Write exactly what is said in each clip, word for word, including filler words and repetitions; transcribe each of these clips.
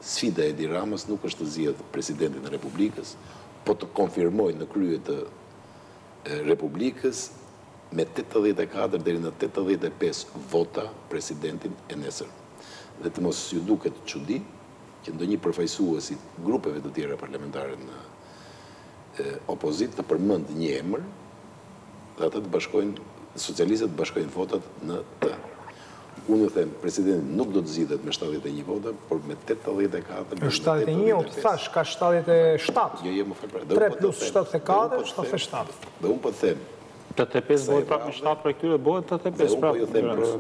sfida e Edi Ramës nuk është të zgjedhë presidentin e Republikës, po të konfirmoj në krye të Republikës me tetëdhjetë e katër deri në tetëdhjetë e pesë vota presidentin e nesër. Dhe të mos ju duket çudi që ndonjë përfaqësuesi grupeve të tjera parlamentare në opozit të përmend një emër dhe ata të bashkojnë, socialistët të bashkojnë votat në të. Unë ju them, presidenti nuk do të zgjidhet me shtatëdhjetë e një vota, por me tetëdhjetë e katër. shtatëdhjetë e një, o të thash, ka shtatëdhjetë e shtatë. Jo, jo, më fal. tre plus shtatëdhjetë e katër, shtatëdhjetë e shtatë. Dhe unë po të them, tetëdhjetë e pesë bëhet prapë me shtatë për këtyre, bëhet tetëdhjetë e pesë prapë.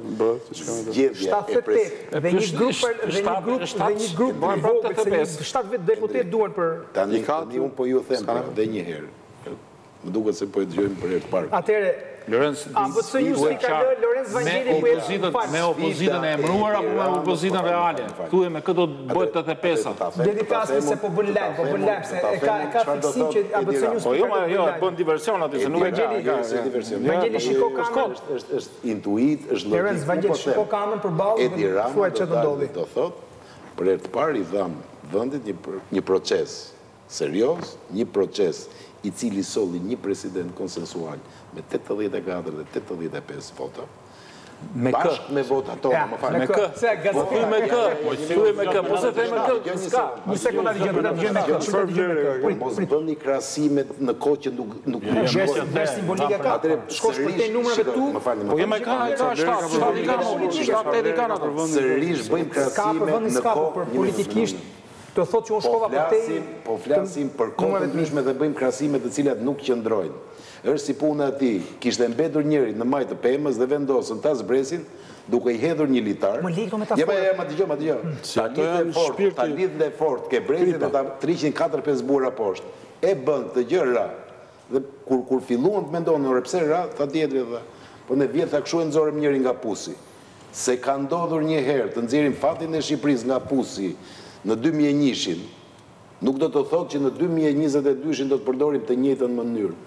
zgjedhja e shtatëdhjetë e pesë dhe një grup dhe një grup dhe një grup i vogël se një shtatë vetë deputet duan për tani unë po ju them edhe një herë. Më duket se po e dëgjojmë për herë të parë. Atëre Lorenz, a po të ju s'ka lë Lorenz Vangeli po me opozitën e emëruar apo me opozitën reale? Thuaj me këtë do të bëhet tetëdhjetë e pesë. Deri kasmi se po bën lajm, po bën lajm se e ka e ka fiksim që a bëj ju Po jo, jo, bën diversion aty se nuk e ka. Vangeli shiko kamën. Është është intuit, është logjik. Lorenz Vangeli shiko kamën përballë Edi dhe Rama thuaj çfarë do ndodhi. do thotë, për herë të parë i dham vendit një një proces serioz, një proces i cili solli një president konsensual me tetëdhjetë e katër dhe tetëdhjetë e pesë vota. Me kë? Bashkë me votat tona, më falni. Me kë? Se gazetë me kë? Thuaj me kë? Po se them me kë? S'ka. Një sekondë dëgjoj, do të dëgjoj me kë. Çfarë dëgjoj me kë? Mos bëni krahasimet në kohë që nuk nuk Gjest vesh simbolike ka. Shkosh për te numrave tu. Më falni. Po jo me ka, ka shtatë, shtatë i kanë, shtatë i kanë ato. Sërish bëjmë Ka për krahasime vendin në s'ka, kohë për politikisht të thotë që unë shkova për te... Po flasim për kohë të ndryshme dhe bëjmë krahasime të cilat nuk qëndrojnë. Është si puna e tij, kishte mbetur njëri në majtë të pemës dhe vendosën ta zbresin duke i hedhur një litar. Më lidh këto metaforë. Ja, ma dëgjoj, ma dëgjoj. Ta lidhë fort, ta lidhë fort ke brezin dhe ta triqin katër pesë burra poshtë. E bën të gjë ra. Dhe kur kur filluan të mendonin, "Ore pse ra?" tha tjetri tha, "Po ne vjet tha kshu e nxorëm njëri nga pusi." Se ka ndodhur një herë të nxjerrim fatin e Shqipërisë nga pusi në dy mijë e një-shin, nuk do të thotë që në dy mijë e njëzet e dy-shin do të përdorim të njëjtën mënyrë.